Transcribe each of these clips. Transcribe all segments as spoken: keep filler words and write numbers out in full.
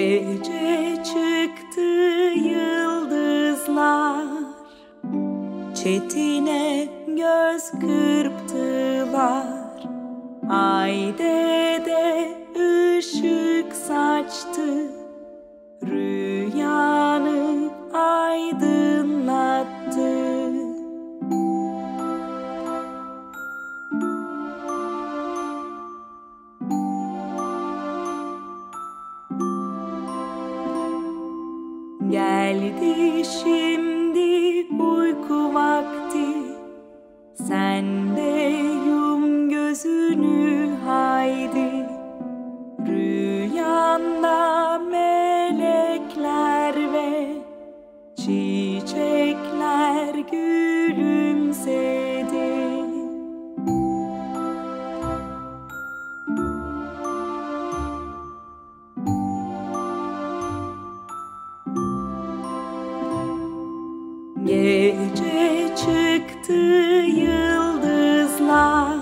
Gece çıktı yıldızlar, Çetin'e göz kırptılar. Ay dede ışık saçtı, rüyanı aydınlattı. Geldi şimdi uyku vakti, sen de yum gözünü haydi. Rüyanda melekler ve çiçekler gülümsedi. Gece çıktı yıldızlar,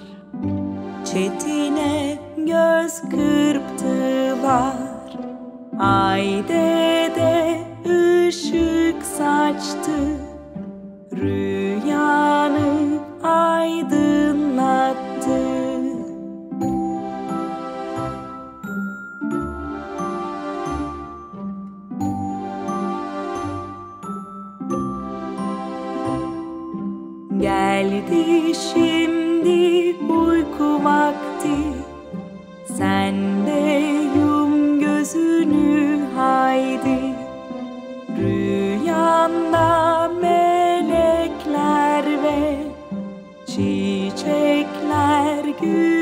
Çetin'e göz kırptılar. Ay dede ışık saçtı, rüyanı aydınlattı. Geldi şimdi uyku vakti, sen de yum gözünü haydi. Rüyanda melekler ve çiçekler gül